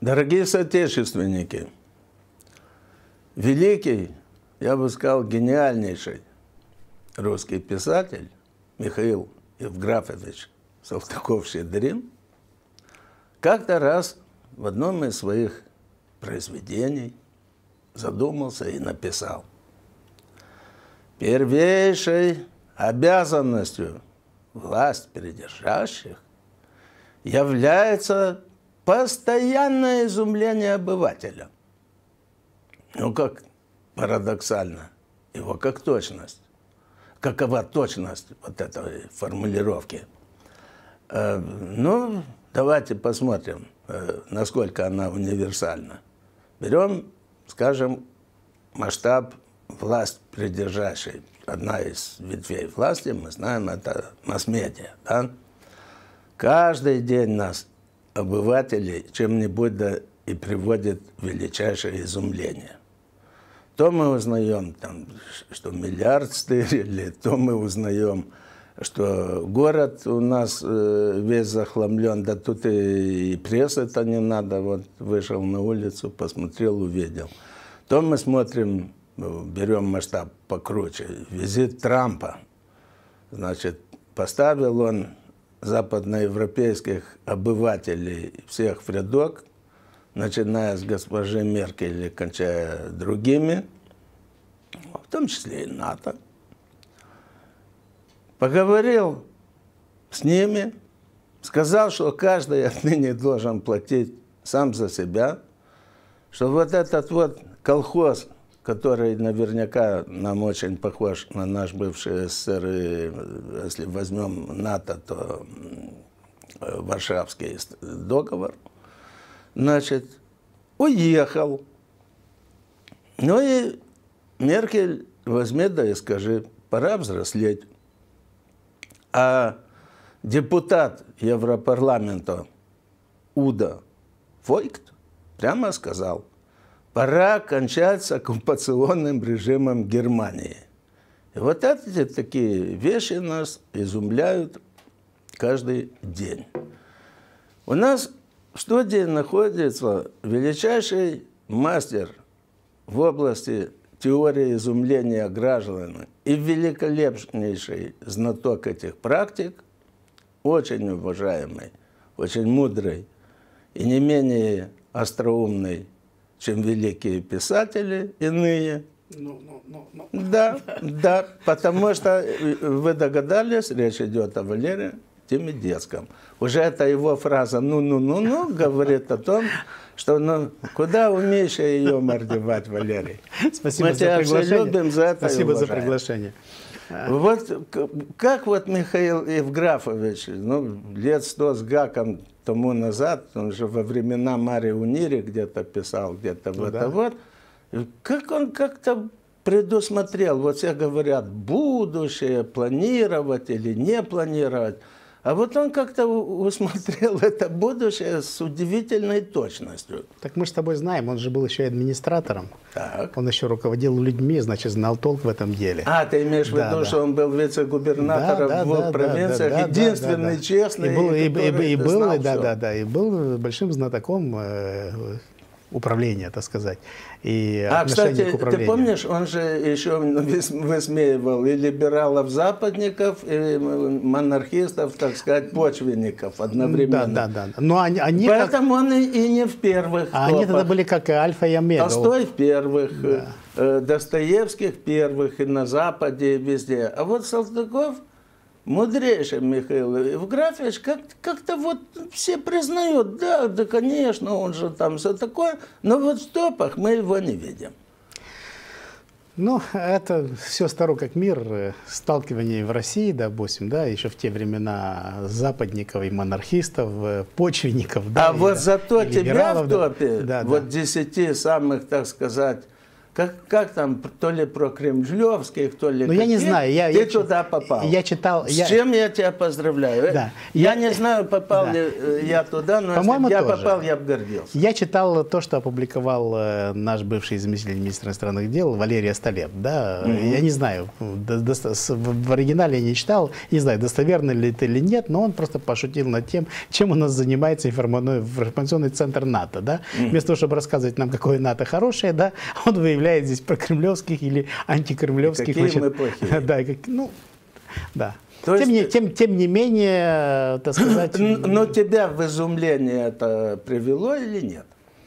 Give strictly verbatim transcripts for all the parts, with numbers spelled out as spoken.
Дорогие соотечественники, великий, я бы сказал, гениальнейший русский писатель Михаил Евграфович Салтыков-Щедрин как-то раз в одном из своих произведений задумался и написал: «Первейшей обязанностью власть придержащих является постоянное изумление обывателя». Ну, как парадоксально, его как точность. Какова точность вот этой формулировки? Э, ну, давайте посмотрим, э, насколько она универсальна. Берем, скажем, масштаб власть придержащей. Одна из ветвей власти, мы знаем, это масс-медиа. Да? Каждый день нас, обывателей, чем-нибудь да и приводит в величайшее изумление. То мы узнаем, там, что миллиард стырили, то мы узнаем, что город у нас э, весь захламлен, да тут и, и прессы-то не надо. Вот вышел на улицу, посмотрел, увидел. То мы смотрим, берем масштаб покруче, визит Трампа. Значит, поставил он западноевропейских обывателей всех в рядок, начиная с госпожи Меркель и кончая другими, в том числе и НАТО. Поговорил с ними, сказал, что каждый отныне должен платить сам за себя, что вот этот вот колхоз, который наверняка нам очень похож на наш бывший СССР, и если возьмем НАТО, то Варшавский договор, значит, уехал. Ну и Меркель возьми да и скажи, пора взрослеть. А депутат Европарламента Уда Войкт прямо сказал: пора кончать с оккупационным режимом Германии. И вот эти такие вещи нас изумляют каждый день. У нас в студии находится величайший мастер в области теории изумления граждан и великолепнейший знаток этих практик, очень уважаемый, очень мудрый и не менее остроумный, чем великие писатели иные. Ну, ну, ну, ну. Да, да, потому что, вы догадались, речь идет о Валерии Тимедецком. Уже эта его фраза «ну-ну-ну-ну» говорит о том, что ну, куда умеющая ее мордевать, Валерий. Спасибо Мы за тебя приглашение. все любим, за это Спасибо за уважаем. приглашение. Вот как вот Михаил Евграфович, ну, лет сто с гаком тому назад, он же во времена Марии Унири где-то писал, где-то Ну, вот да. это вот, как он как-то предусмотрел, вот все говорят, будущее, планировать или не планировать, а вот он как-то усмотрел это будущее с удивительной точностью. Так мы же с тобой знаем, он же был еще и администратором. Так. Он еще руководил людьми, значит, знал толк в этом деле. А, ты имеешь в Да, виду, да. что он был вице-губернатором Да, в двух да, да, провинциях, да, да, единственный, да, да. честный, и был, и, который и, и был, знал и, да, всё. да, да, и был большим знатоком э, управления, так сказать, и А, отношения кстати, к управлению. ты помнишь, он же еще высмеивал и либералов-западников, и монархистов, так сказать, почвенников одновременно. Да, да, да. Но они, они Поэтому как... он и, и не в первых А они тогда топах. были как и альфа и омега. Толстой в первых, Да. э, Достоевский в первых, и на Западе, и везде. А вот Салтыков, мудрейший Михаил Евграфович, как- как-то вот все признают, да, да, конечно, он же там все такое, но вот в топах мы его не видим. Ну, это все старо как мир, э, сталкивание в России, допустим, да, еще в те времена западников и монархистов, э, почвенников, да. А и, вот да, зато и тебя либералов, в да. топе, Да, вот да. десяти самых, так сказать, Как, как там, то ли про кремлевских, то ли... Ну, я не знаю. Я, Ты я, туда попал. Я читал... С я... чем я тебя поздравляю? Да. Я, Я не знаю, попал да. ли я туда, но если бы я тоже. попал, я бы гордился. Я читал то, что опубликовал э, наш бывший заместитель министра иностранных дел Валерий Остолеп. Да? Угу. Я не знаю, до, до, в оригинале я не читал, не знаю, достоверно ли это или нет, но он просто пошутил над тем, чем у нас занимается информационный центр НАТО. Да? Угу. Вместо того, чтобы рассказывать нам, какое НАТО хорошее, да, он выявляет здесь прокремлевских или антикремлевских. Какие значит, мы плохие. Да, как, ну, да. То тем, есть... не, тем, тем не менее, так сказать... Но тебя в изумление это привело или нет?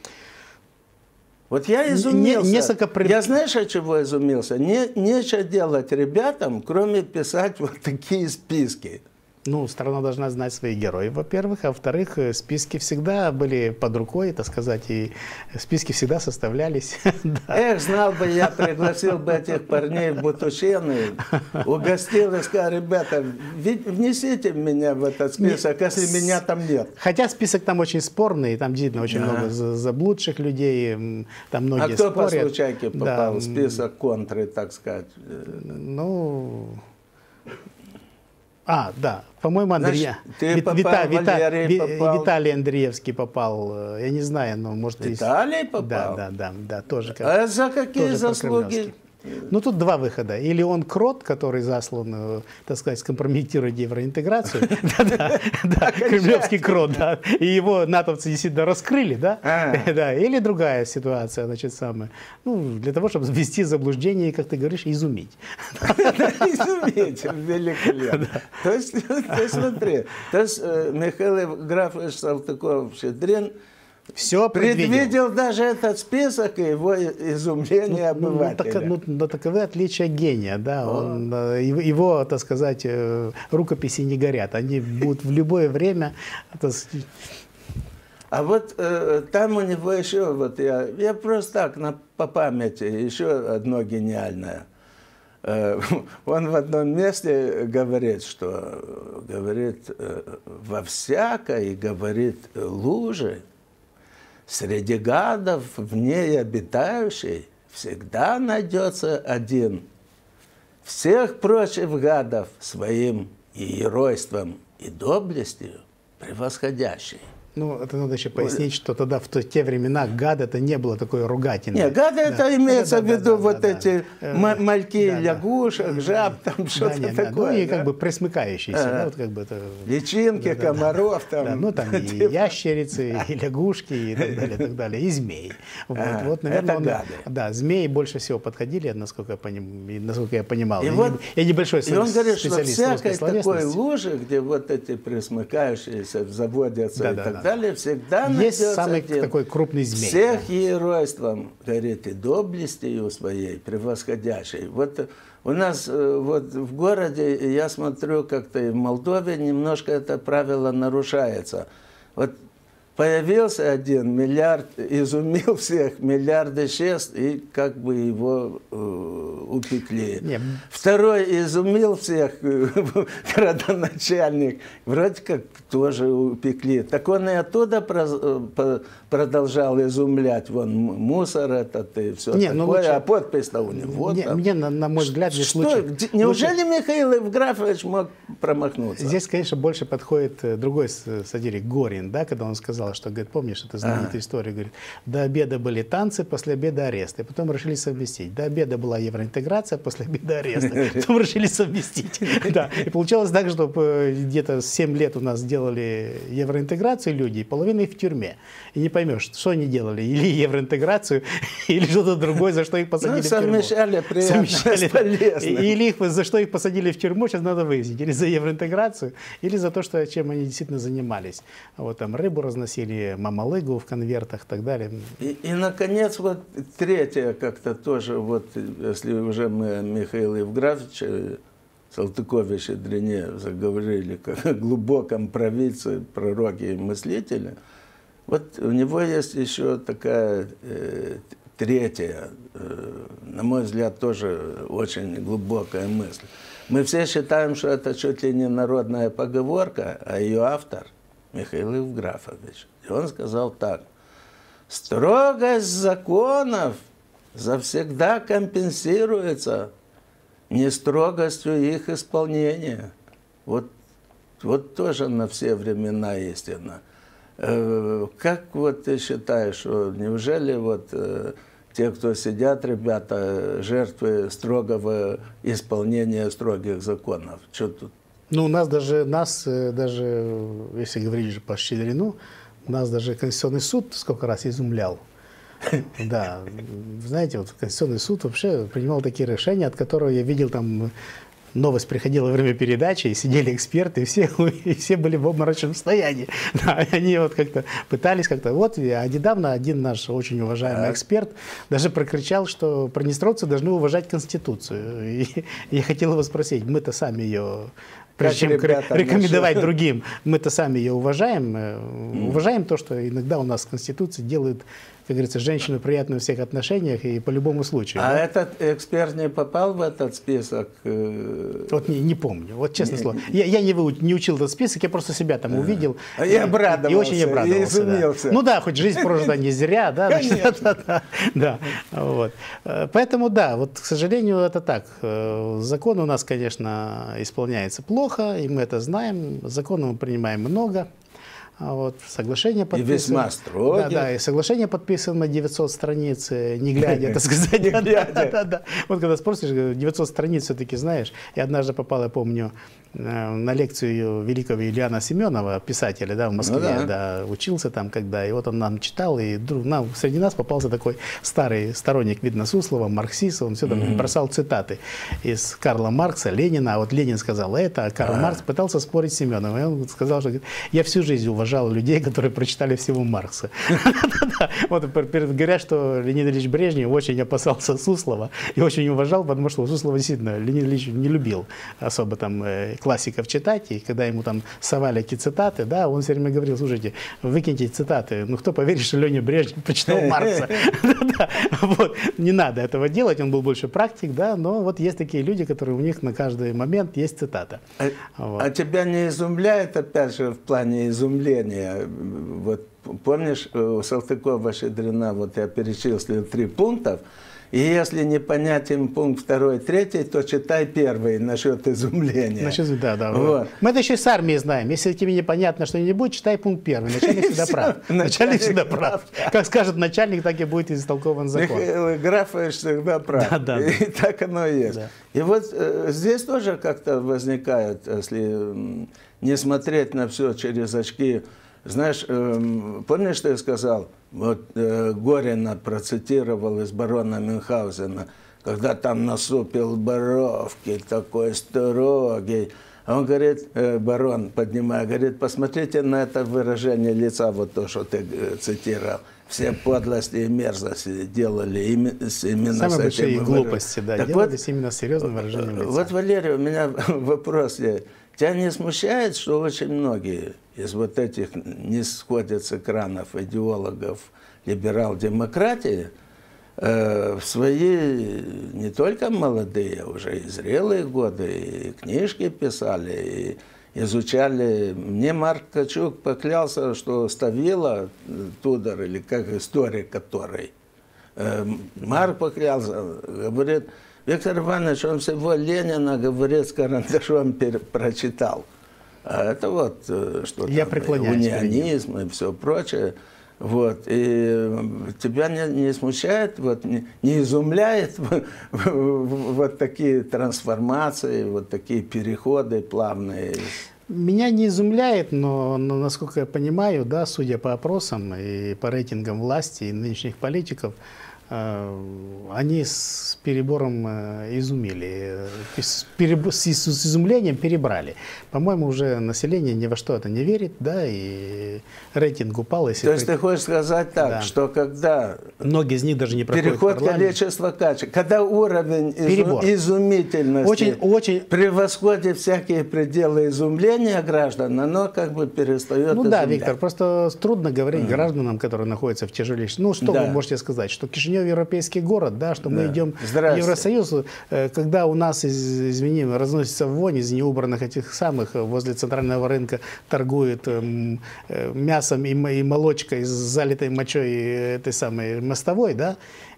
Вот я изумился. Не, несколько... Я знаешь, от чего изумился? Не, нечего делать ребятам, кроме писать вот такие списки. Ну, страна должна знать своих героев, во-первых, а во-вторых, списки всегда были под рукой, так сказать, и списки всегда составлялись. Эх, знал бы я, пригласил бы этих парней в Бутушены, угостил и сказал: ребята, внесите меня в этот список, если меня там нет. Хотя список там очень спорный, там действительно очень много заблудших людей, там многие спорят. А кто по случайке попал в список контры, так сказать? Ну... А, да, по-моему, Андрей... Вита... Вита... Виталий Андреевский попал, я не знаю, но может... Виталий попал? Да, да, да, да, тоже. Как... А за какие заслуги? Ну, тут два выхода. Или он крот, который заслан, так сказать, скомпрометировать евроинтеграцию. Да, кремлевский крот, да. И его натовцы действительно раскрыли, да. Или другая ситуация, значит, самая. Ну, для того, чтобы ввести заблуждение и, как ты говоришь, изумить. Изумить, великолепно. То есть, смотри, то есть Михаил Евграфович Салтыков-Щедрин все предвидел. предвидел даже этот список и его изумление обывателя. Ну, ну, ну, таковы отличия гения, да. Он, его, так сказать, рукописи не горят. Они будут в любое время... А вот э, там у него еще, вот я, я просто так, на, по памяти, еще одно гениальное. Э, он в одном месте говорит, что, говорит, э, во всякой, говорит, луже, среди гадов в ней обитающей всегда найдется один, всех прочих гадов своим и геройством, и доблестью превосходящий. Ну, это надо еще пояснить, что тогда в те времена гад это не было такой ругательной. Нет, гады да. это имеется да, в виду да, вот да, эти да. мальки да, лягушек, да. жаб, там что-то да, такое. Ну и да? как бы присмыкающиеся. А, да, вот как бы это... Личинки, да, комаров. Да, там. Да, ну там и ящерицы, и лягушки, и так далее, и так далее, и змеи. Вот, а, вот, наверное, это он, гады. Да, змеи больше всего подходили, насколько я, поним, насколько я понимал. И, я, вот, я небольшой и он говорит, что всякой такой луже, луже, где вот эти присмыкающиеся заводятся да, и да, так да. далее, всегда есть самый один. такой крупный змей. Всех да. геройством, говорит, и доблестью своей превосходящей. Вот у нас вот в городе, я смотрю, как-то и в Молдове немножко это правило нарушается. Вот появился один миллиард, изумил всех, миллиард исчез, и как бы его э, упекли. Нет. Второй изумил всех, градоначальник, вроде как тоже упекли. Так он и оттуда продолжал изумлять. Вон мусор этот и все не, такое, лучше... а подпись-то у него не, там. Мне, на, на мой взгляд, здесь Что? лучше... Неужели лучше... Михаил Евграфович мог промахнуться? Здесь, конечно, больше подходит другой сатирик Горин, да, когда он сказал, что, говорит, помнишь, это знаменитая ага. история, говорит, до обеда были танцы, после обеда аресты, потом решили совместить. До обеда была евроинтеграция, после обеда аресты, потом решили совместить. Да. И получалось так, что где-то семь лет у нас делали евроинтеграцию люди, и половина их в тюрьме. И не поймешь, что они делали, или евроинтеграцию, или что-то другое, за что их посадили ну, в тюрьму. Совмещали приятно. Или их, за что их посадили в тюрьму, сейчас надо выяснить. Или за евроинтеграцию, или за то, что, чем они действительно занимались. Вот там рыбу разносили, мамалыгу в конвертах и так далее. И, и, наконец, вот третье как-то тоже, вот, если уже мы о Михаиле Евграфовиче Салтыкове-Щедрине заговорили, как о глубоком провидце, пророке и мыслителе, вот у него есть еще такая э, третья, э, на мой взгляд, тоже очень глубокая мысль. Мы все считаем, что это чуть ли не народная поговорка, а ее автор Михаил Евграфович. И он сказал так: строгость законов завсегда компенсируется нестрогостью их исполнения. Вот, вот тоже на все времена истина. Как вот ты считаешь, что неужели вот те, кто сидят, ребята, жертвы строгого исполнения строгих законов? Что тут? Ну, у нас даже, нас, даже, если говорить по Щедрину, нас даже Конституционный суд сколько раз изумлял. Да, знаете, вот Конституционный суд вообще принимал такие решения, от которых я видел там... Новость приходила во время передачи, и сидели эксперты, и все, и все были в обморочном состоянии. Да, они вот как-то пытались как-то... Вот, а недавно один наш очень уважаемый эксперт даже прокричал, что приднестровцы должны уважать Конституцию. И я хотел его спросить, мы-то сами ее... Прежде чем рекомендовать другим, мы-то сами ее уважаем. Mm. Уважаем то, что иногда у нас Конституция делает, как говорится, женщину приятную в всех отношениях и по любому случаю. А да? этот эксперт не попал в этот список? Вот не, не помню, вот честное не, слово. Я, я не, выуч, не учил этот список, я просто себя там увидел. А я обрадовался. И очень обрадовался. И изумился. Да. Ну да, хоть жизнь прожита не зря, да. Конечно. Да, да, да, вот. Поэтому да, вот, к сожалению, это так. Закон у нас, конечно, исполняется плохо, и мы это знаем. Законы мы принимаем много. Вот, соглашение подписано. И весьма строгие. Да, да, и соглашение подписано на девятьсот страниц, не глядя, так сказать. Не глядя. Да, да. Вот когда спросишь, девятьсот страниц все-таки знаешь. Я однажды попал, я помню, на лекцию великого Ильяна Семенова, писателя, да, в Москве, ну, да. Да, учился там когда, и вот он нам читал, и нам, среди нас попался такой старый сторонник, видно, Суслова, марксист, он все там mm-hmm. бросал цитаты из Карла Маркса, Ленина, а вот Ленин сказал это, а Карл а. Маркс пытался спорить с Семеновым, и он сказал, что я всю жизнь уважал людей, которые прочитали всего Маркса. Вот говорят, что Леонид Ильич Брежнев очень опасался Суслова и очень уважал, потому что Суслова действительно Леонид Ильич не любил особо там классиков читать, и когда ему там совали эти цитаты, да, он все время говорил, слушайте, выкиньте цитаты, ну кто поверит, что Леня Брежнев прочитал Маркса? Вот, не надо этого делать, он был больше практик, да, но вот есть такие люди, которые у них на каждый момент есть цитата. А тебя не изумляет, опять же, в плане изумления, вот помнишь, у Салтыкова-Щедрина, вот я перечислил три пункта, и если не понять им пункт второй, третий, то читай первый насчет изумления. Насчет, да, да. Вот. Мы это еще с армией знаем. Если тебе непонятно что-нибудь, читай пункт первый. Начальник всегда прав. Начальник всегда прав. Как скажет начальник, так и будет истолкован закон. Михаил Графович всегда прав. Да, да, и да. Так оно и есть. Да. И вот э, здесь тоже как-то возникает, если не смотреть на все через очки. Знаешь, э, помнишь, что я сказал? Вот э, Горина процитировал из барона Мюнхгаузена, когда там насупил бровки, такой строгий. А он говорит, э, барон, поднимая, говорит, посмотрите на это выражение лица, вот то, что ты э, цитировал. Все подлости и мерзости делали именно, именно Самые с этим. Большие глупости, да, так делались вот, именно с серьезным выражением лица. Вот, Валерий, у меня вопрос есть. Тебя не смущает, что очень многие из вот этих не сходят с экранов идеологов либерал-демократии э, в свои не только молодые, уже и зрелые годы, и книжки писали, и изучали. Мне Марк Ткачук поклялся, что Ставила, Тудор, или как историк который, э, Марк поклялся, говорит, Виктор Иванович, он всего Ленина, говорит, с карандашом прочитал. А это вот что-то, унионизм и все прочее. Вот. И тебя не, не смущает, вот, не, не изумляет вот такие трансформации, вот такие переходы плавные? Меня не изумляет, но, но насколько я понимаю, да, судя по опросам и по рейтингам власти и нынешних политиков, они с перебором изумили, с, переб... с изумлением перебрали. По-моему, уже население ни во что это не верит, да, и рейтинг упал. Если То есть ты хочешь сказать так, да. что когда многие из них даже не проходят переход количества качеств, когда уровень изу... изумительности очень, очень... превосходит всякие пределы изумления граждан, оно как бы перестает Ну изумлять. да, Виктор, просто трудно говорить mm-hmm. гражданам, которые находятся в тяжелейшем. Ну что да. вы можете сказать, что Кишинев европейский город, да, что мы да. идем в Евросоюз, когда у нас, извини, разносится вонь из неубранных этих самых, возле центрального рынка торгуют мясом и молочкой, залитой мочой этой самой мостовой, да,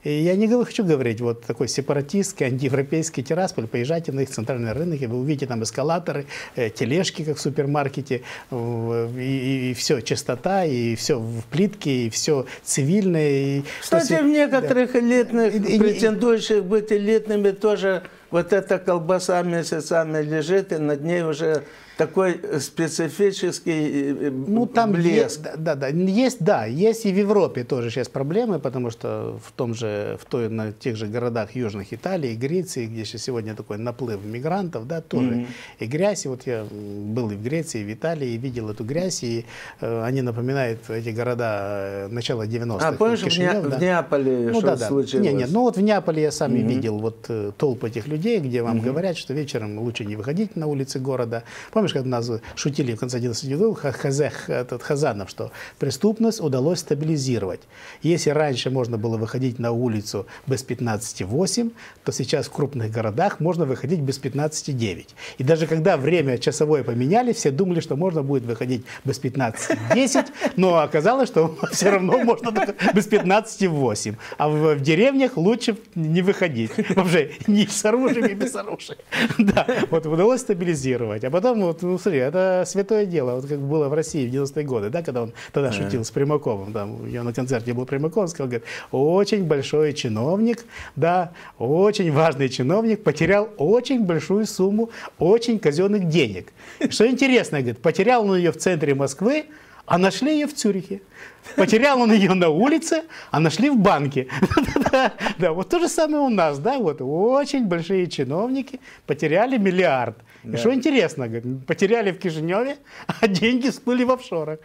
И я не хочу говорить, вот такой сепаратистский, антиевропейский Тирасполь, поезжайте на их центральный рынок, и вы увидите там эскалаторы, тележки, как в супермаркете, и, и, и все, чистота, и все в плитке, и все цивильное. И Кстати, в некоторых да. элитных, и, претендующих и, быть элитными, тоже вот эта колбаса месяцами лежит, и над ней уже такой специфический ну, там блеск. Есть, да, да, есть, да, есть и в Европе тоже сейчас проблемы, потому что в том же, в той, на тех же городах южных Италии, Греции, где сейчас сегодня такой наплыв мигрантов, да, тоже mm-hmm. и грязь. И вот я был и в Греции, и в Италии, и видел эту грязь, и э, они напоминают эти города начала девяностых. А помнишь, Кишинев, в, Неа- да? в Неаполе ну, что да, да. случилось? Нет, нет, ну вот в Неаполе я сам mm-hmm. видел вот э, толпы этих людей, где вам mm-hmm. говорят, что вечером лучше не выходить на улицы города. Помнишь, когда нас шутили в конце девяностых годов этот Хазанов, что преступность удалось стабилизировать. Если раньше можно было выходить на улицу без пятнадцати восемь, то сейчас в крупных городах можно выходить без пятнадцати девять. И даже когда время часовое поменяли, все думали, что можно будет выходить без пятнадцати десять, но оказалось, что все равно можно без пятнадцати восемь. А в, в деревнях лучше не выходить. Вообще, ни с оружием, ни без оружия. Да, вот удалось стабилизировать. А потом, вот, ну, смотри, это святое дело, вот как было в России в девяностые годы, да, когда он тогда шутил а. с Примаковым, там, я на концерте был Примаков, сказал, говорит, очень большой чиновник, да, очень важный чиновник потерял очень большую сумму очень казенных денег. Что интересно, говорит, потерял он ее в центре Москвы, а нашли ее в Цюрихе. Потерял он ее на улице, а нашли в банке. Да, вот то же самое у нас, да, вот очень большие чиновники потеряли миллиард. И что интересно, говорит, потеряли в Кишиневе, а деньги всплыли в офшорах.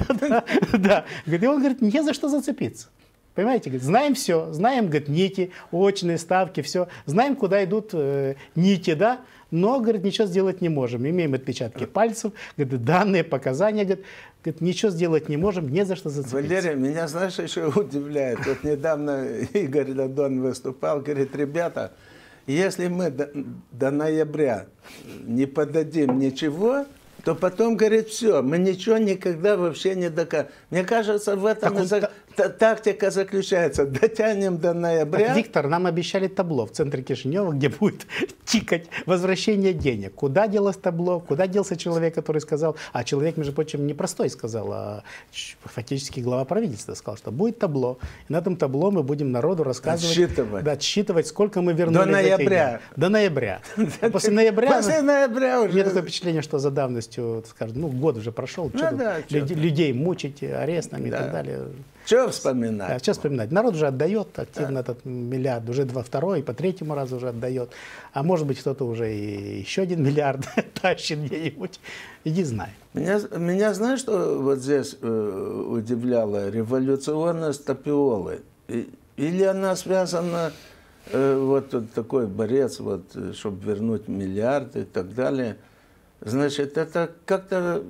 Да, и он говорит, не за что зацепиться. Понимаете, говорит, знаем все, знаем, говорит, нити, очные ставки, все, знаем, куда идут э, нити, да, но, говорит, ничего сделать не можем. Имеем отпечатки пальцев, говорит, данные, показания, говорит, говорит, ничего сделать не можем, не за что зацепиться. Валерий, меня, знаешь, еще удивляет. Вот недавно Игорь Дадон выступал, говорит, ребята, если мы до, до ноября не подадим ничего, то потом, говорит, все, мы ничего никогда вообще не докажем. Мне кажется, в этом он... за... тактика заключается. Дотянем до ноября. Так, Виктор, нам обещали табло в центре Кишинева, где будет тикать возвращение денег. Куда делось табло? Куда делся человек, который сказал... А человек, между прочим, не простой сказал, а фактически глава правительства сказал, что будет табло. И на этом табло мы будем народу рассказывать... Отсчитывать. Да, отсчитывать, сколько мы вернули. До ноября. До ноября. А после ноября... После ноября уже... У меня такое впечатление, что за давностью, скажем, ну, год уже прошел. Ну, да, люд, людей мучить арестами, да, и так далее. Что вспоминать? Да, что вспоминать? Народ уже отдает активно, да, этот миллиард. Уже два второй, по третьему разу уже отдает. А может быть, кто-то уже и еще один миллиард тащит где-нибудь. Иди знай. Меня, меня знаешь, что вот здесь э, удивляло? Революционность тапиолы. И, или она связана, э, вот, вот такой борец, вот, чтобы вернуть миллиард и так далее. Значит, это как-то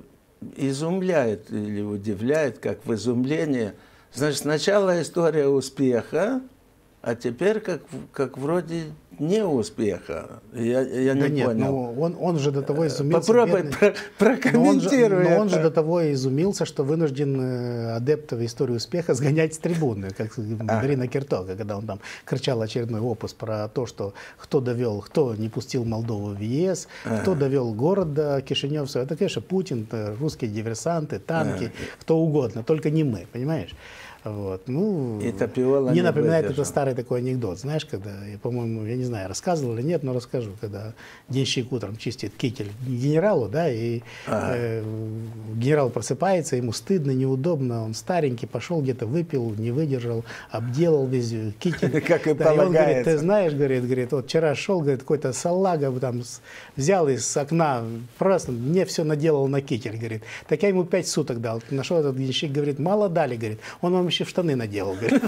изумляет или удивляет, как в изумлении. Значит, сначала история успеха, а теперь как, как вроде не успеха. Я, я не да нет, понял. Ну, он, он же до того изумился. Попробуй про, прокомментируй. Но он, же, но он же до того изумился, что вынужден адептов истории успеха сгонять с трибуны, как Марина Кертога, когда он там кричал очередной опус про то, что кто довел, кто не пустил Молдову в ЕС, а. кто довел город до Кишиневса. Это, конечно, Путин, русские диверсанты, танки, а. кто угодно, только не мы, понимаешь? Вот. Ну, и Тапиола мне напоминает это старый такой анекдот. Знаешь, когда, я, по-моему, я не знаю, рассказывал или нет, но расскажу, когда денщик утром чистит китель генералу, да, и ага. э, генерал просыпается, ему стыдно, неудобно, он старенький, пошел где-то, выпил, не выдержал, обделал весь китель. Как и да, полагается. И он говорит, ты знаешь, говорит, говорит, вот вчера шел, говорит, какой-то салага там взял из окна, просто мне все наделал на китель, говорит. Так я ему пять суток дал. Нашел этот денщик, говорит, мало дали, говорит. Он вам еще в штаны наделал, говорит.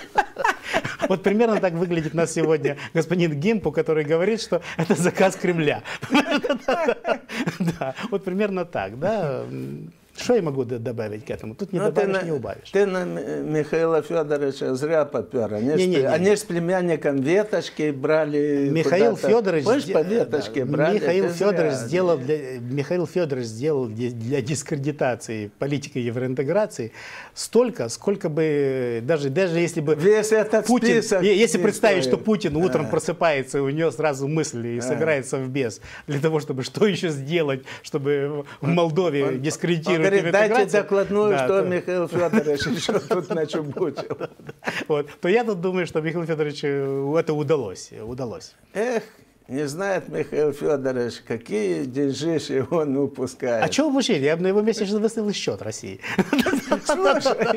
Вот примерно так выглядит нас сегодня господин Гимпу, который говорит, что это заказ Кремля. Да, вот примерно так, да. Что я могу добавить к этому? Тут не ну, добавишь, ты не убавишь. Ты на Михаила Федоровича зря попер. Они, не, не, не, они не. с племянником веточки брали. Михаил Федорович, Помнишь, по веточке да, брали. Михаил Федорович, зря. сделал для, Михаил Федорович сделал для дискредитации политики евроинтеграции столько, сколько бы, даже, даже если бы Весь этот Путин, список если не представить, стоит. что Путин утром А. просыпается, и у него сразу мысли и собирается в бес для того, чтобы что еще сделать, чтобы в Молдове Он- дискредитировать он говорит, дайте интеграцию. докладную, Да, что то- Михаил Федорович еще тут начубучил. Вот, то я тут думаю, что Михаилу Федоровичу это удалось. удалось. Эх, не знает Михаил Федорович, какие деньжищи он упускает. А чего вы учили? Я бы на его месте сейчас выставил счет России. Слушай,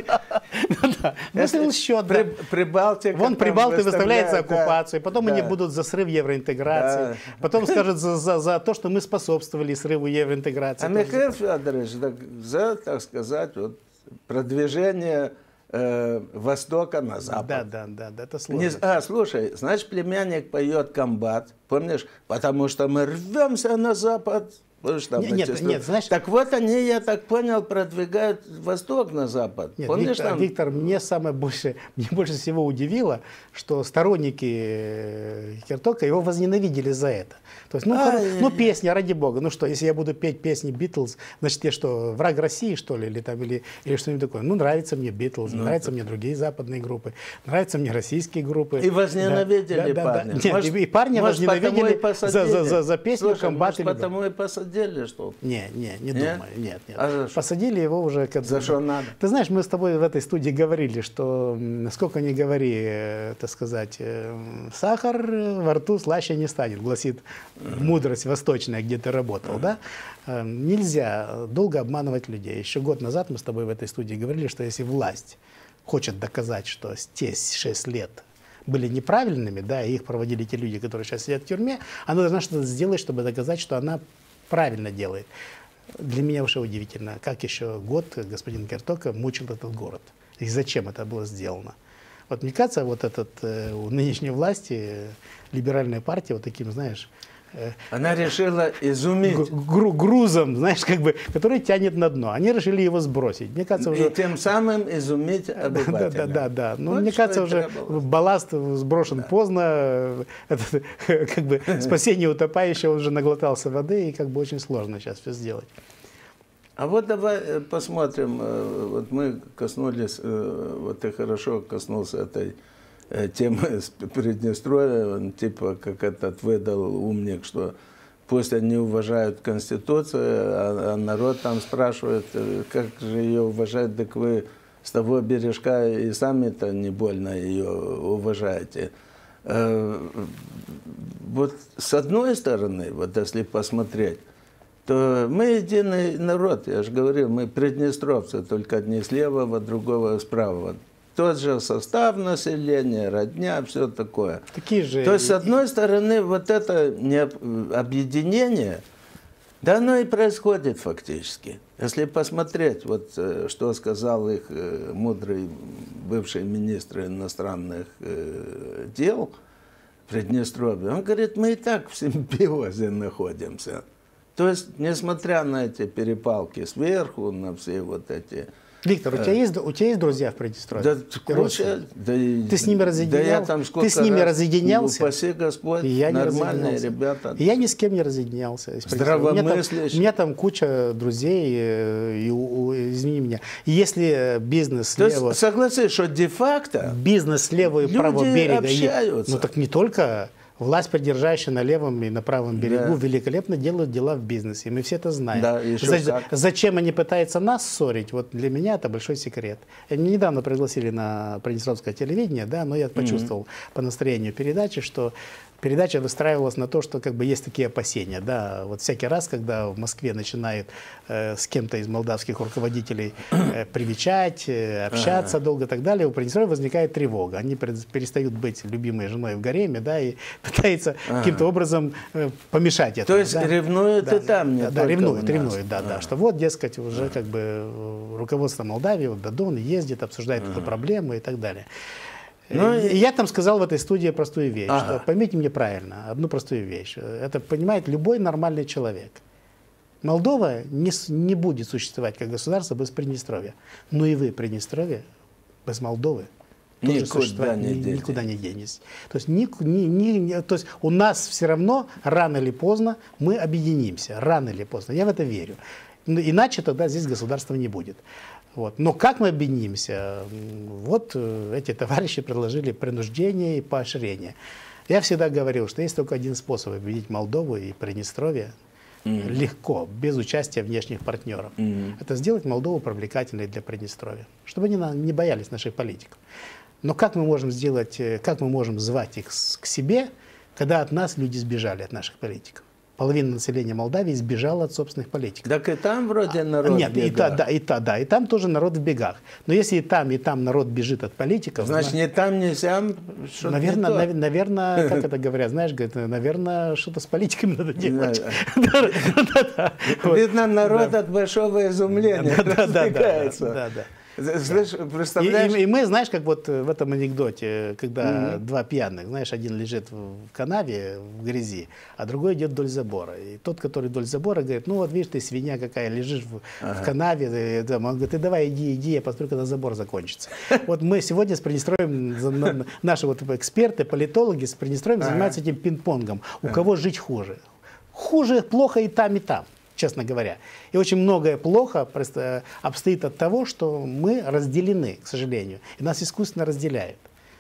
Выставил счет. При- да. Прибалтика Вон там Прибалты выставляет за выставляет, да, оккупацию, потом они да. будут за срыв евроинтеграции, Да. потом скажут за, за, за то, что мы способствовали срыву евроинтеграции. А Михаил Федорович так, за, так сказать, вот, продвижение э, Востока на Запад. Да, да, да, да, это Не- сложно. а, слушай, значит, племянник поет комбат, помнишь? Потому что мы рвемся на Запад. Помнишь, там Не- нет, эти нет, слова? знаешь- Так вот они, я так понял, продвигают Восток на Запад. Нет, Помнишь, Виктор, там? Виктор, мне самое больше, мне больше всего удивило, что сторонники э, Кертока его возненавидели за это. То есть, ну, А, хоро- э, ну, песня, ради бога, ну что, если я буду петь песни Битлз, значит, я что, враг России, что ли, или, там, или, или что-нибудь такое? Ну, нравятся мне Битлз, нравятся мне другие западные группы, нравятся мне российские группы. И возненавидели Да, да, да, парня. да. Нет, Может- и, и парня может, потому возненавидели и за, за, посадили? за, за песню Слушай, «Комбат» может, или «Б». потому и посадили, что ли? Не, не, не Нет? думаю, нет, нет. А за что? Посадили его уже... как- За что надо? Ты знаешь, мы с тобой в этой студии говорили, что м, сколько ни говори, э, так сказать, э, сахар э, во рту слаще не станет, гласит мудрость восточная, где ты работал, да? Э, Нельзя долго обманывать людей. Еще год назад мы с тобой в этой студии говорили, что если власть хочет доказать, что те шесть лет были неправильными, да, и их проводили те люди, которые сейчас сидят в тюрьме, она должна что-то сделать, чтобы доказать, что она правильно делает. Для меня уже удивительно, как еще год господин Кертока мучил этот город. И зачем это было сделано. Вот мне кажется, вот этот, э, у нынешней власти, э, либеральная партия, вот таким, знаешь, э, Она решила изумить. гру- грузом, знаешь, как бы, который тянет на дно. Они решили его сбросить. Мне кажется, уже... И тем самым изумить Да, обывателя. да, да, да. Но Вот мне что кажется, и уже требовалось. балласт сброшен поздно. Этот, как бы спасение утопающего уже наглотался воды, и как бы очень сложно сейчас все сделать. А вот давай э, посмотрим. э, Вот мы коснулись, э, вот ты хорошо коснулся этой э, темы с Приднестровья, он типа как этот выдал умник, что пусть они уважают Конституцию, а, а народ там спрашивает, э, как же ее уважать, так вы с того бережка и сами-то не больно ее уважаете. Э, Вот с одной стороны, вот если посмотреть, то мы единый народ, я же говорил, мы приднестровцы, только одни с левого, другого с правого. Тот же состав населения, родня, все такое. Такие же... То есть, с одной стороны, вот это не- объединение, да оно и происходит фактически. Если посмотреть, вот э, что сказал их э, мудрый бывший министр иностранных э, дел Приднестровья, он говорит, мы и так в симбиозе находимся. То есть, несмотря на эти перепалки сверху, на все вот эти... Виктор, у тебя, есть, у тебя есть друзья в Приднестровье? Да, И куча, родственники? да, и- Ты с ними да разъединял? я там Ты сколько с ними раз, разъединялся? Упаси Господь, И я не нормальные разъединялся. ребята. И я ни с кем не разъединялся. из Приднестровья. У меня там- Здравомыслящие. У меня там куча друзей, э, и, у- у- извини меня. И если бизнес То есть, слева, согласись, что де-факто бизнес слева и люди правого берега, и- общаются. ну так не только власть, придержащая на левом и на правом берегу, Да. великолепно делают дела в бизнесе. И мы все это знаем. Да, еще За- как. Зачем они пытаются нас ссорить, вот для меня это большой секрет. Они недавно пригласили на Приднестровское телевидение, да, но я почувствовал по настроению передачи, что передача выстраивалась на то, что как бы есть такие опасения. Да, вот всякий раз, когда в Москве начинают э, с кем-то из молдавских руководителей э, привечать, э, общаться долго и так далее, у Приднестровья возникает тревога. Они пред- перестают быть любимой женой в гареме, да, и пытаются каким-то образом э, помешать этому. То есть да. ревнуют Да, и там, не да, да, только ревнуют, у нас. ревнуют, да, да, что вот, дескать, уже как бы э, руководство Молдавии, вот Дадон ездит, обсуждает эту проблему и так далее. Ну, и и- я там сказал в этой студии простую вещь, Ага. что поймите меня правильно, одну простую вещь. Это понимает любой нормальный человек. Молдова не, не будет существовать как государство без Приднестровья. Но и вы, Приднестровье, без Молдовы тоже никуда существовать не ни, никуда не денетесь. То есть, ни, ни, ни, то есть у нас все равно рано или поздно мы объединимся. Рано или поздно. Я в это верю. Иначе тогда здесь государства не будет. Вот. Но как мы объединимся? Вот эти товарищи предложили принуждение и поощрение. Я всегда говорил, что есть только один способ объединить Молдову и Приднестровье. Mm-hmm. Легко, без участия внешних партнеров. Mm-hmm. Это сделать Молдову привлекательной для Приднестровья, чтобы они не боялись наших политиков. Но как мы можем сделать, как мы можем звать их к себе, когда от нас люди сбежали, от наших политиков? Половина населения Молдавии сбежала от собственных политиков. Так и там вроде народ Нет, в бегах. И та, да, и та, да, и там тоже народ в бегах. Но если и там, и там народ бежит от политиков... Значит, ни там, ни сям, что-то наверное, не то. нав, наверное, как это говорят, знаешь, говорят, наверное, что-то с политиками надо делать. Видно, народ от большого изумления разбегается. Да, да. Слышь, представляешь? И, и, и мы, знаешь, как вот в этом анекдоте, когда mm-hmm. два пьяных, знаешь, один лежит в канаве, в грязи, а другой идет вдоль забора. И тот, который вдоль забора, говорит, ну вот видишь, ты свинья какая, лежишь в, ага. в канаве. Он говорит, ты давай иди, иди, я посмотрю, когда забор закончится. Вот мы сегодня с Приднестровьем, наши вот эксперты, политологи с Приднестровьем занимаются этим пинг-понгом. У кого жить хуже? Хуже, плохо и там, и там. Честно говоря. И очень многое плохо просто обстоит от того, что мы разделены, к сожалению. И нас искусственно разделяют.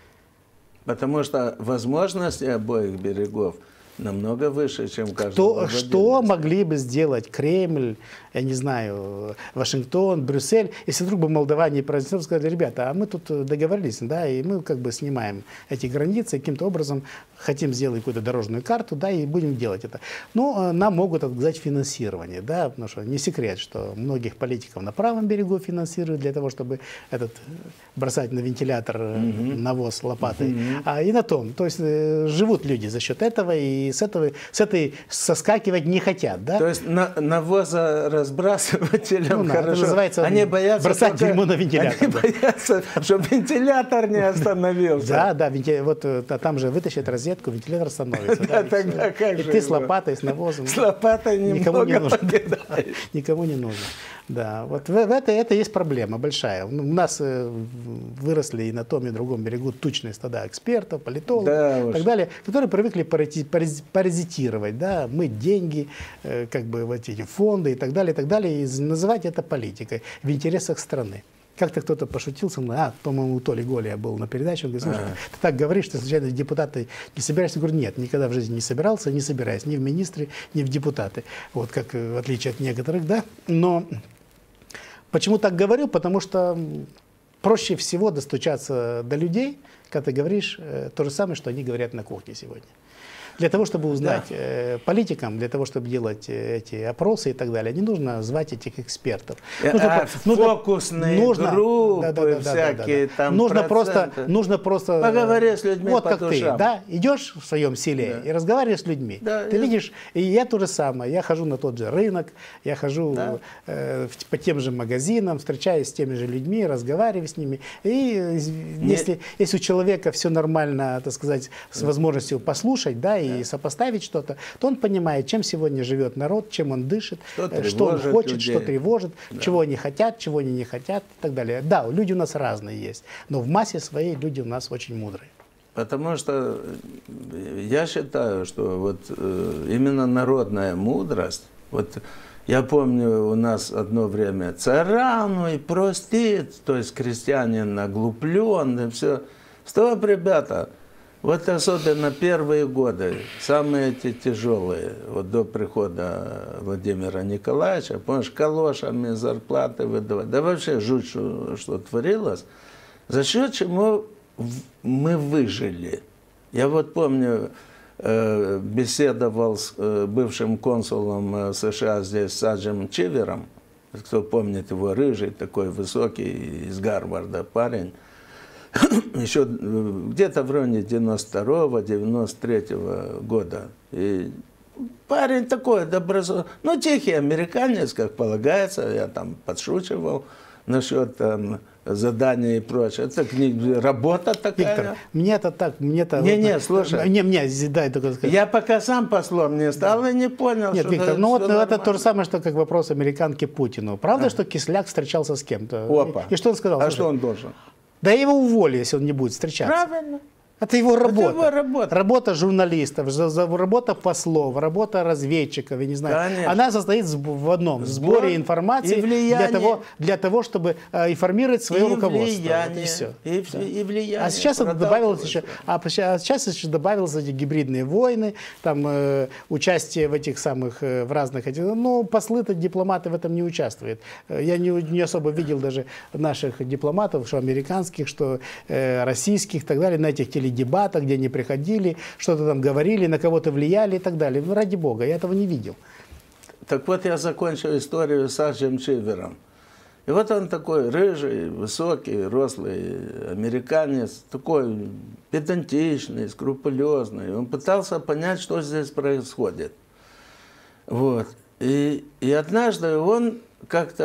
Потому что возможности обоих берегов намного выше, чем каждый. Что, что могли бы сделать Кремль, я не знаю, Вашингтон, Брюссель, если вдруг бы молдаване и Приднестровье сказали, ребята, а мы тут договорились, да, и мы как бы снимаем эти границы, каким-то образом хотим сделать какую-то дорожную карту, да, и будем делать это. Но нам могут отказать финансирование, да, потому что не секрет, что многих политиков на правом берегу финансируют для того, чтобы этот бросать на вентилятор mm-hmm. навоз лопатой, mm-hmm. а и на том. То есть живут люди за счет этого, и с этого, с этой соскакивать не хотят, да. То есть на, навозоразбрасывателям, ну, хорошо, называется они боятся бросать только, дерьмо на вентилятор. Они да. боятся, чтобы вентилятор не остановился. Да, да, вот там же вытащит розетку, вентилятор становится. Да, тогда как же. И ты с лопатой, с навозом. С лопатой никому не нужно. покидаешь. Никому не нужно. Да, вот в, в это, это есть проблема большая. У нас э, выросли и на том, и на другом берегу тучные стада экспертов, политологов да, и так далее, которые привыкли паразитировать, да, мыть деньги, э, как бы вот эти фонды и так далее, и так далее, и называть это политикой в интересах страны. Как-то кто-то пошутил со мной, а, по-моему, у Толи Голия был на передаче, он говорит, слушай, а-а-а. ты так говоришь, ты случайно депутаты не собираешься? Я говорю, нет, никогда в жизни не собирался, не собираюсь ни в министры, ни в депутаты, вот как в отличие от некоторых, да, но почему так говорю? Потому что проще всего достучаться до людей, когда ты говоришь э, то же самое, что они говорят на кухне сегодня. Для того, чтобы узнать да. э, политикам, для того, чтобы делать э, эти опросы и так далее, не нужно звать этих экспертов. А, нужно, фокусные нужно, группы да, да, да, всякие, да, да, да. там нужно просто, нужно просто... Поговори с людьми вот по как душам. ты, да, идешь в своем селе да. и разговариваешь с людьми. Да, ты я... видишь, и я то же самое. Я хожу на тот же рынок, я хожу да. э, по тем же магазинам, встречаюсь с теми же людьми, разговариваю с ними. И Не... если, если у человека все нормально, так сказать, с возможностью послушать, да, и сопоставить что-то, то он понимает, чем сегодня живет народ, чем он дышит, что, что он хочет, людей. Что тревожит, да. чего они хотят, чего они не хотят и так далее. Да, люди у нас разные есть, но в массе своей люди у нас очень мудрые. Потому что я считаю, что вот именно народная мудрость, вот я помню, у нас одно время царам и простит, то есть крестьянин оглуплен, и все. Стоп, ребята, вот особенно первые годы, самые эти тяжелые, вот до прихода Владимира Николаевича, помнишь, калошами зарплаты выдавать, да вообще жуть, что, что творилось, за счет чего мы выжили. Я вот помню, э, беседовал с э, бывшим консулом США здесь, Саджем Чивером, кто помнит его, рыжий, такой высокий, из Гарварда парень, еще где-то в районе девяносто второго — девяносто третьего года. И парень такой добросовестный, ну, тихий американец, как полагается, я там подшучивал, насчет там задания и прочее. Это книга, работа такая. Виктор, мне это так, мне это... Не, не, слушай. Не, мне, дай только сказать. Я пока сам послом не стал и не понял, Нет, что Виктор, это, ну вот нормально. это то же самое, что как вопрос американки Путину. Правда, а. что Кисляк встречался с кем-то? Опа. И, и что он сказал? А Слушай, что он должен? Да его уволили, если он не будет встречаться. Правильно. Это его работа. Это его работа. Работа журналистов, работа послов, работа разведчиков, я не знаю. Конечно. Она состоит в одном в сборе Сбор информации для того, для того, чтобы э, информировать свое и руководство. Влияние, вот и все. И, да. и влияние. А сейчас это добавилось еще, а сейчас еще добавилось эти гибридные войны, там э, участие в этих самых э, в разных этих. Ну, послы-то, дипломаты в этом не участвуют. Я не, не особо видел даже наших дипломатов, что американских, что э, российских, и так далее, на этих телевизорах. Дебатах, где они приходили, что-то там говорили, на кого-то влияли и так далее. Ну, ради бога, я этого не видел. Так вот, я закончил историю с Арчем Чивером. И вот он такой рыжий, высокий, рослый американец, такой педантичный, скрупулезный. Он пытался понять, что здесь происходит. Вот. И, и однажды он как-то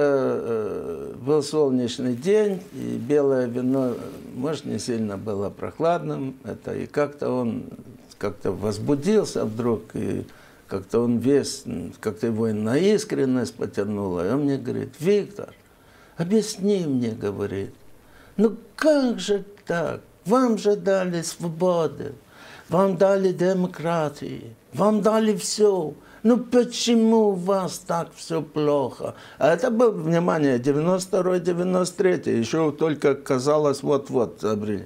э, был солнечный день, и белое вино, может, не сильно было прохладным, это, и как-то он как-то возбудился вдруг, и как-то он весь, как-то его на искренность потянуло. И он мне говорит: Виктор, объясни мне, говорит, ну как же так? Вам же дали свободы, вам дали демократии, вам дали все. Ну почему у вас так все плохо? А это был, внимание, девяносто второй девяносто третий, еще только казалось вот-вот обрели.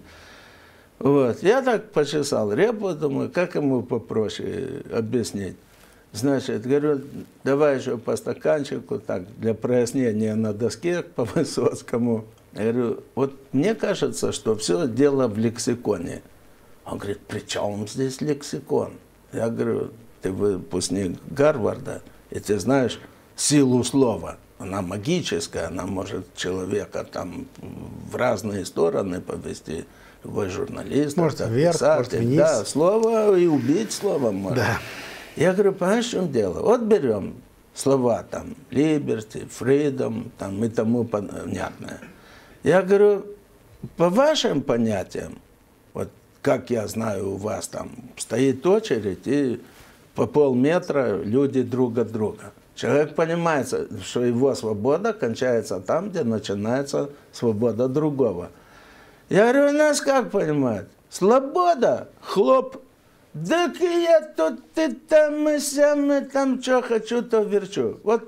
Вот. Я так почесал репу, думаю, как ему попроще объяснить. Значит, говорю, давай еще по стаканчику, так, для прояснения на доске по Высоцкому. Я говорю, вот мне кажется, что все дело в лексиконе. Он говорит, при чем здесь лексикон? Я говорю, ты выпускник Гарварда, и ты знаешь силу слова. Она магическая, она может человека там в разные стороны повести. Любой журналист, может вверх, писатель, может вниз. Да, слово и убить словом можно. Да. Я говорю, понимаешь, в чем дело? Вот берем слова там liberty, freedom там, и тому понятное. Я говорю, по вашим понятиям, вот как я знаю, у вас там стоит очередь, и по полметра люди друг от друга. Человек понимает, что его свобода кончается там, где начинается свобода другого. Я говорю, у нас как понимают? Свобода, хлоп. Так я тут, ты там, и сам, и там, что хочу, то верчу. Вот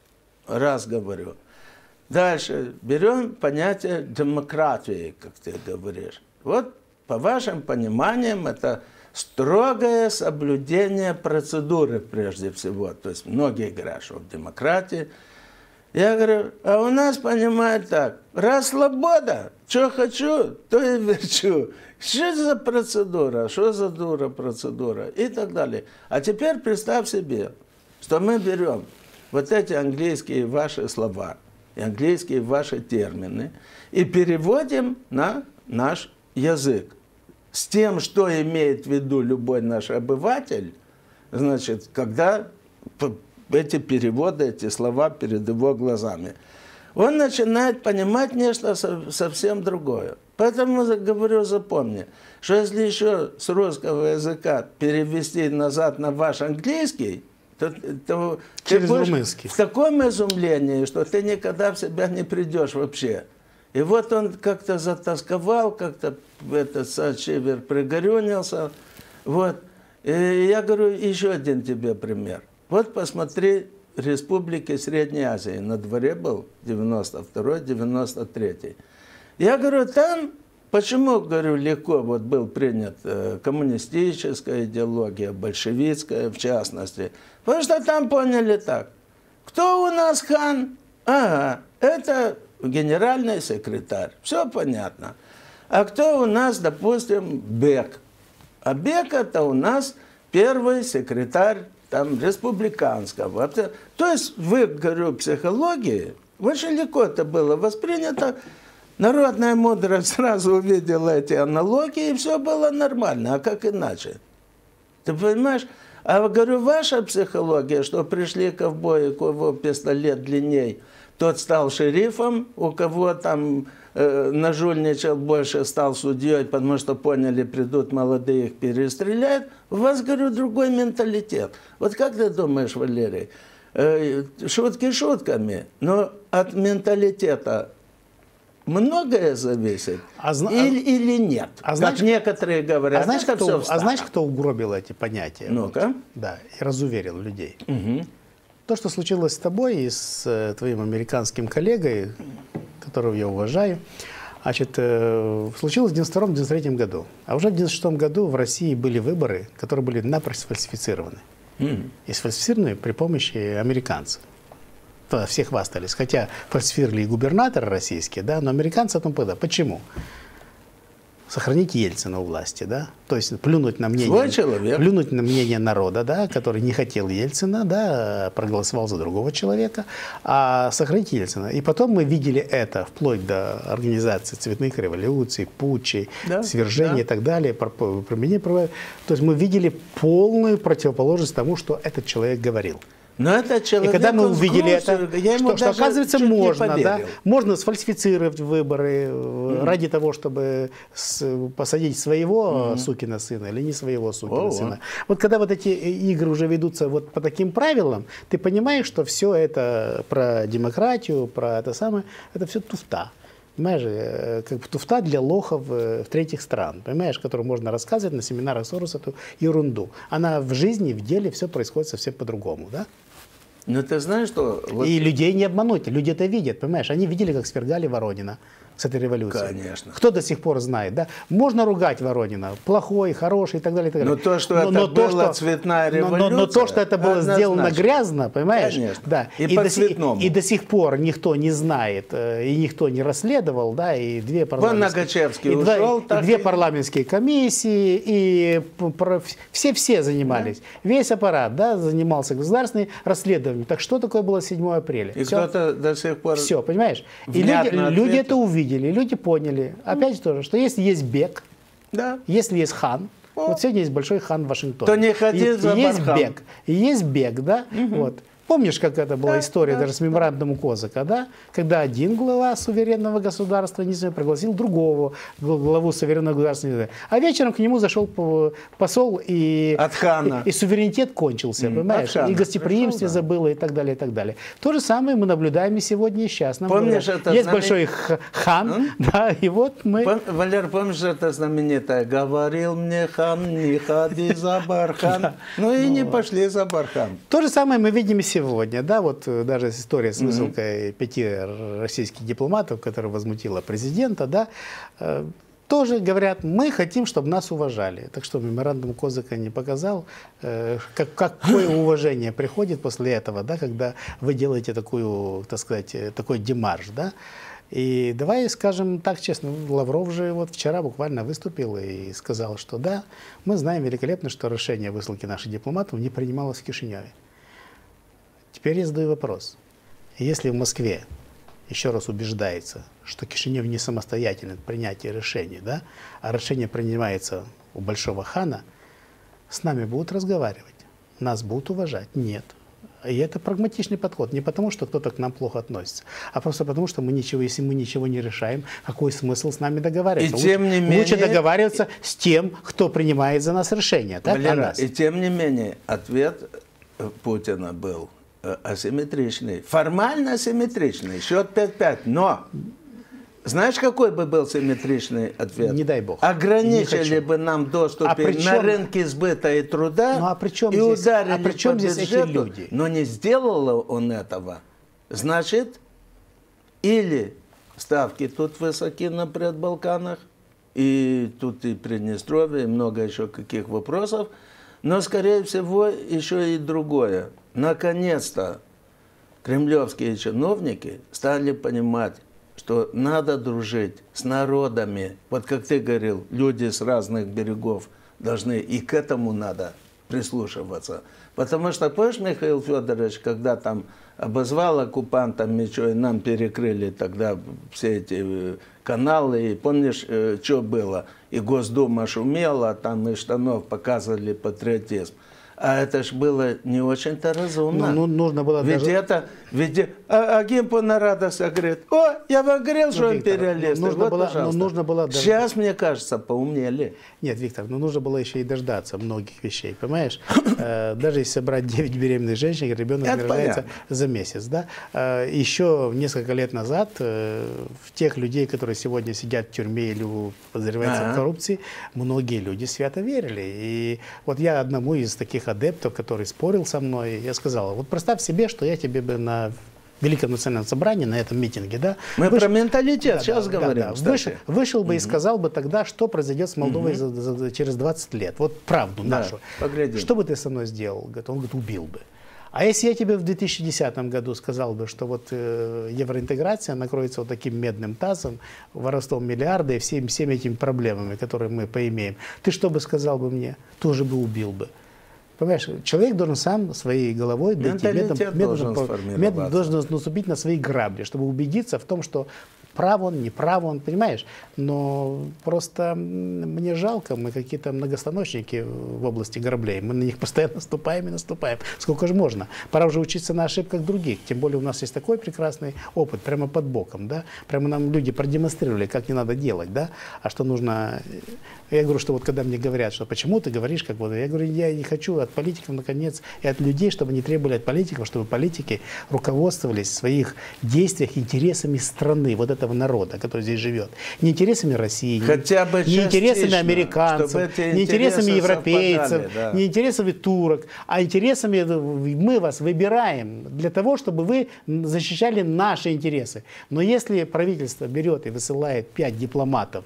раз говорю. Дальше берем понятие демократии, как ты говоришь. Вот по вашим пониманиям это строгое соблюдение процедуры прежде всего. То есть многие говорят, что в демократии. Я говорю, а у нас понимают так, раз свобода, что хочу, то и верчу. Что за процедура, что за дура процедура и так далее. А теперь представь себе, что мы берем вот эти английские ваши слова, и английские ваши термины, и переводим на наш язык. С тем, что имеет в виду любой наш обыватель, значит, когда эти переводы, эти слова перед его глазами, он начинает понимать нечто совсем другое. Поэтому говорю, запомни, что если еще с русского языка перевести назад на ваш английский, то, то ты будешь в таком изумлении, что ты никогда в себя не придешь вообще. И вот он как-то затасковал, как-то этот Чивер пригорюнился. Вот. И я говорю, еще один тебе пример. Вот посмотри, республики Средней Азии. На дворе был девяносто второй девяносто третий. Я говорю, там, почему, говорю, легко вот был принят э, коммунистическая идеология, большевистская в частности. Потому что там поняли так. Кто у нас хан? Ага, это генеральный секретарь. Все понятно. А кто у нас, допустим, Бек? А Бек это у нас первый секретарь там, республиканского. То есть, вы, говорю, психологии, очень легко это было воспринято. Народная мудрость сразу увидела эти аналогии, и все было нормально. А как иначе? Ты понимаешь? А говорю, ваша психология, что пришли ковбои, у кого пистолет длинней, тот стал шерифом, у кого там э, нажульничал больше, стал судьей, потому что поняли, придут молодые, их перестреляют. У вас, говорю, другой менталитет. Вот как ты думаешь, Валерий, э, шутки шутками, но от менталитета многое зависит а зна... или, или нет? А знаешь, как некоторые говорят, а знаешь, это кто, все а знаешь, кто угробил эти понятия? Ну-ка. Вот, да, и разуверил людей. Угу. То, что случилось с тобой и с э, твоим американским коллегой, которого я уважаю, значит, э, случилось в девяносто втором — девяносто третьем году. А уже в девяносто шестом году в России были выборы, которые были напрочь сфальсифицированы. Mm. И сфальсифицированы при помощи американцев. То все хвастались. Хотя фальсифицировали и губернаторы российские, да, но американцы этому подали. Почему? Сохранить Ельцина у власти, да, то есть плюнуть на мнение, плюнуть на мнение народа, да, который не хотел Ельцина, да, проголосовал за другого человека, а сохранить Ельцина. И потом мы видели это вплоть до организации цветных революций, путчей, да, свержения, да, и так далее, применения права. То есть мы видели полную противоположность тому, что этот человек говорил. Но это человек, и когда мы увидели это, что, что оказывается можно, да, можно сфальсифицировать выборы mm-hmm. ради того, чтобы с, посадить своего mm-hmm. сукина сына или не своего сукина oh, сына. Oh. Вот когда вот эти игры уже ведутся вот по таким правилам, ты понимаешь, что все это про демократию, про это самое, это все туфта. Понимаешь, как бы туфта для лохов в третьих стран, понимаешь, которую можно рассказывать на семинарах Сороса, эту ерунду. Она в жизни, в деле все происходит совсем по-другому, да? Но ты знаешь, что... Вот... И людей не обмануть, люди это видят, понимаешь? Они видели, как свергали Воронина с этой революцией. Конечно. Кто до сих пор знает, да? Можно ругать Воронина, плохой, хороший и так далее, и так далее. Но то, что но, это но была то, цветная революция... Но, но, но то, что это было однозначно сделано грязно, понимаешь? Конечно. Да. И, и, по-цветному. до, и, и до сих пор никто не знает, и никто не расследовал, да, и две парламентские... и ушел, два, и две и... парламентские комиссии, и все-все занимались. Да. Весь аппарат, да, занимался государственным расследованием. Так что такое было седьмого апреля? И кто-то до сих пор... Все, понимаешь? И люди, люди это увидели, люди поняли. Опять же тоже, что если есть бег, да, если есть хан, О. вот сегодня есть большой хан в Вашингтоне, то не ходи и, за и есть бархан. бег, и есть бег, да, угу. вот. Помнишь, как это была да, история, да, даже с меморандумом Козака, да? Когда один глава суверенного государства не знаю, пригласил другого главу суверенного государства, а вечером к нему зашел посол, и, От хана. и, и суверенитет кончился, mm, понимаешь? И гостеприимстве Пришел, да. забыло, и так далее, и так далее. То же самое мы наблюдаем и сегодня, и сейчас. Нам помнишь, говорят, это есть знамен... большой хан, mm? да, и вот мы... Пом... Валер, помнишь, это знаменитое? Говорил мне хан, не ходи за бархан. Ну и не пошли за бархан. То же самое мы видим и сегодня. Сегодня, да, вот даже история с высылкой mm-hmm. пяти российских дипломатов, которая возмутила президента, да, э, тоже говорят, мы хотим, чтобы нас уважали. Так что меморандум Козака не показал, э, как, какое уважение приходит после этого, да, когда вы делаете такую, так сказать, такой демарш, да. И давай скажем так честно, Лавров же вот вчера буквально выступил и сказал, что да, мы знаем великолепно, что решение о высылке наших дипломатов не принималось в Кишиневе. Теперь я задаю вопрос. Если в Москве еще раз убеждается, что Кишинев не самостоятельно в принятии решений, да, а решение принимается у большого хана, с нами будут разговаривать, нас будут уважать? Нет. И это прагматичный подход. Не потому, что кто-то к нам плохо относится, а просто потому, что мы ничего, если мы ничего не решаем, какой смысл с нами договариваться? И тем не менее... Лучше договариваться с тем, кто принимает за нас решение. Так, Валера, и тем не менее ответ Путина был асимметричный, формально асимметричный, счет пять-пять, но знаешь, какой бы был симметричный ответ? Не дай бог. Ограничили бы нам доступ а причем... на рынки сбыта и труда, ну, а при чем и здесь, ударили а при чем по здесь бюджету, эти люди? Но не сделал он этого. Значит, или ставки тут высоки на предбалканах, и тут и Приднестровье, и много еще каких вопросов, но, скорее всего, еще и другое. Наконец-то кремлевские чиновники стали понимать, что надо дружить с народами. Вот как ты говорил, люди с разных берегов должны, и к этому надо прислушиваться. Потому что, помнишь, Михаил Федорович, когда там обозвал оккупантами, что и нам перекрыли тогда все эти каналы, и помнишь, что было? И Госдума шумела, там из штанов показывали патриотизм. А это ж было не очень-то разумно. Ну, ну, нужно было ведь даже... это, ведь а, а Гимпо радостно говорит: о, я вам говорил, ну, что Виктор, империалисты. ну, нужно вот, было, пожалуйста. ну, нужно было даже... Сейчас, мне кажется, поумнели. Нет, Виктор, ну нужно было еще и дождаться многих вещей, понимаешь? Даже если собрать девять беременных женщин, ребенок Это рождается понятно. за месяц, да? Еще несколько лет назад в тех людей, которые сегодня сидят в тюрьме или подозреваются ага. в коррупции, многие люди свято верили. И вот я одному из таких адептов, который спорил со мной, я сказал: вот представь себе, что я тебе бы на Великом национальном собрании, на этом митинге, да? Мы выш... про менталитет да, сейчас да, говорим. Да, да. Вышел, вышел бы угу. и сказал бы тогда, что произойдет с Молдовой угу. за, за, за, через двадцать лет. Вот правду да, нашу. Поглядим. Что бы ты со мной сделал? Он говорит, убил бы. А если я тебе в две тысячи десятом году сказал бы, что вот э, евроинтеграция накроется вот таким медным тазом, воровством миллиарда и всеми, всеми этими проблемами, которые мы поимеем, ты что бы сказал бы мне? Тоже бы убил бы. Понимаешь, человек должен сам своей головой дойти, методом, должен, методом, методом должен наступить на свои грабли, чтобы убедиться в том, что прав он, не прав он, понимаешь? Но просто мне жалко, мы какие-то многостаночники в области граблей, мы на них постоянно наступаем и наступаем. Сколько же можно? Пора уже учиться на ошибках других, тем более у нас есть такой прекрасный опыт, прямо под боком, да? Прямо нам люди продемонстрировали, как не надо делать, да? А что нужно... Я говорю, что вот когда мне говорят, что почему ты говоришь, как вот, я говорю, я не хочу от политиков, наконец, и от людей, чтобы они требовали от политиков, чтобы политики руководствовались в своих действиях интересами страны, вот этого народа, который здесь живет. Не интересами России, Хотя бы не интересами американцев, не интересами европейцев, да. не интересами турок, а интересами мы вас выбираем для того, чтобы вы защищали наши интересы. Но если правительство берет и высылает пять дипломатов,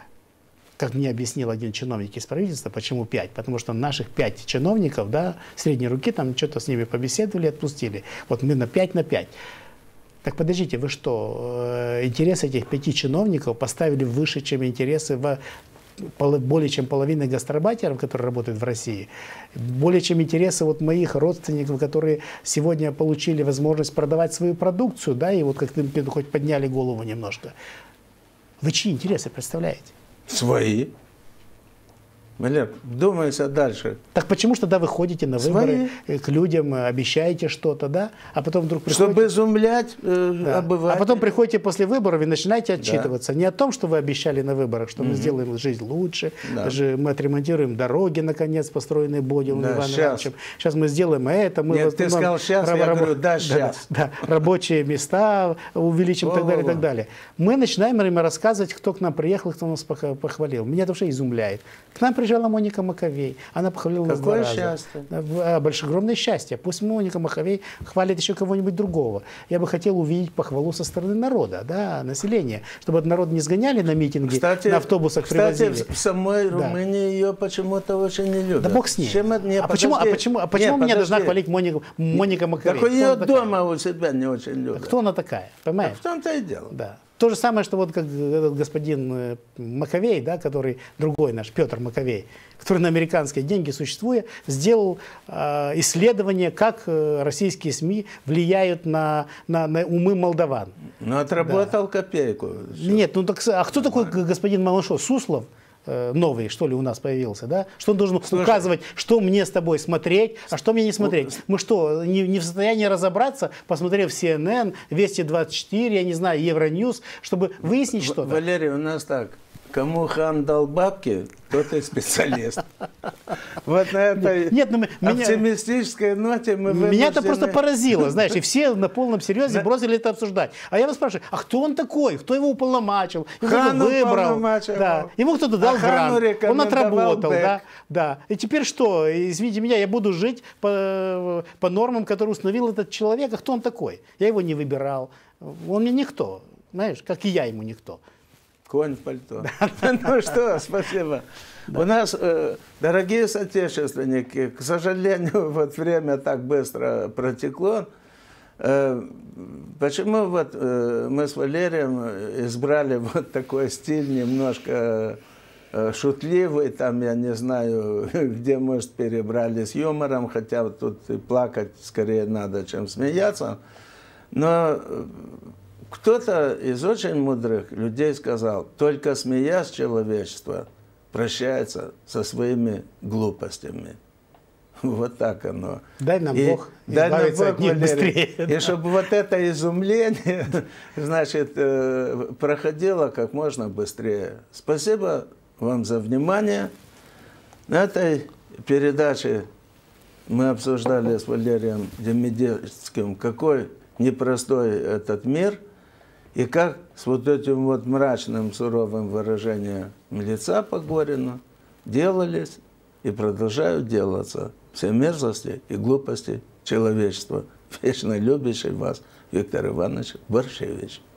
как мне объяснил один чиновник из правительства, почему пять? Потому что наших пять чиновников, да, средней руки, там что-то с ними побеседовали, отпустили. Вот мы на пять на пять. Так подождите, вы что, интересы этих пяти чиновников поставили выше, чем интересы в более чем половины гастарбайтеров, которые работают в России, более чем интересы вот моих родственников, которые сегодня получили возможность продавать свою продукцию, да, и вот как-то хоть подняли голову немножко. Вы чьи интересы представляете? Свои. Валер, думайся дальше. Так почему же тогда вы ходите на выборы, Свои. к людям, обещаете что-то, да? А потом вдруг приходите... Чтобы изумлять э, да. обывателей. А потом приходите после выборов и начинаете отчитываться. Да. Не о том, что вы обещали на выборах, что угу. мы сделаем жизнь лучше, да. даже мы отремонтируем дороги, наконец, построенные Бодилом да, Иваном Ивановичем. Сейчас мы сделаем это. Мы Нет, вот, ты сказал сейчас, я раб... говорю, да, сейчас. Да, да, рабочие места увеличим и так далее, и так далее. Мы начинаем им рассказывать, кто к нам приехал, кто нас похвалил. Меня это уже изумляет. К нам приезжала Моника Маковей. Она похвалила нас два раза. Счастье. Большое, огромное счастье. Пусть Моника Маковей хвалит еще кого-нибудь другого. Я бы хотел увидеть похвалу со стороны народа, да, населения. Чтобы этот народ не сгоняли на митинги, кстати, на автобусах кстати, привозили. в самой да. Румынии ее почему-то очень не любят. Да бог с ней. Чем это? Не, а, почему, а почему, а почему не, меня должна хвалить Моника, Моника Маковей? Так ее дома у себя не очень любят. Кто она такая? Понимаешь? А в том-то и дело. Да. То же самое, что вот как этот господин Маковей, да, который, другой наш, Петр Маковей, который на американские деньги, существуя, сделал э, исследование, как э, российские СМИ влияют на, на, на умы молдаван. Ну, отработал да. копейку. Нет, ну так, а кто такой господин Малышов? Суслов? Новый, что ли, у нас появился, да? Что он должен Слушай, указывать, что мне с тобой смотреть, а что мне не смотреть? Мы что, не, не в состоянии разобраться, посмотрев си эн эн, Вести двадцать четыре, я не знаю, Евроньюз, чтобы выяснить что-то? Валерий, у нас так. Кому хан дал бабки, тот и специалист. Вот на этой Нет, ну, оптимистической ноте мы вынуждены... Меня это просто поразило, знаешь, и все на полном серьезе бросили это обсуждать. А я вас спрашиваю, а кто он такой? Кто его уполномачил? Хану выбрал? Да. Ему кто-то дал грант, он отработал. Да? Да. И теперь что? Извините меня, я буду жить по, по нормам, которые установил этот человек. А кто он такой? Я его не выбирал. Он мне никто, знаешь, как и я ему никто. Конь в пальто. Ну что, спасибо. Да. У нас, э, дорогие соотечественники, к сожалению, вот время так быстро протекло. Э, почему вот э, мы с Валерием избрали вот такой стиль немножко э, шутливый, там, я не знаю, где, может, перебрали с юмором, хотя вот тут и плакать скорее надо, чем смеяться. Но... Кто-то из очень мудрых людей сказал, только смеясь, человечество прощается со своими глупостями. Вот так оно. Дай нам и, Бог дай избавиться нам Бог, от них Валерий, быстрее. И чтобы вот это изумление, значит, проходило как можно быстрее. Спасибо вам за внимание. На этой передаче мы обсуждали с Валерием Демидельским, какой непростой этот мир, и как с вот этим вот мрачным, суровым выражением лица по Горину делались и продолжают делаться все мерзости и глупости человечества. Вечно любящий вас Виктор Иванович Борщевич.